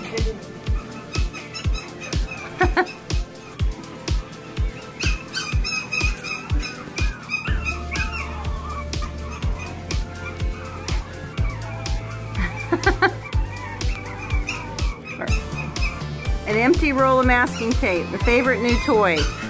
An empty roll of masking tape, the favorite new toy.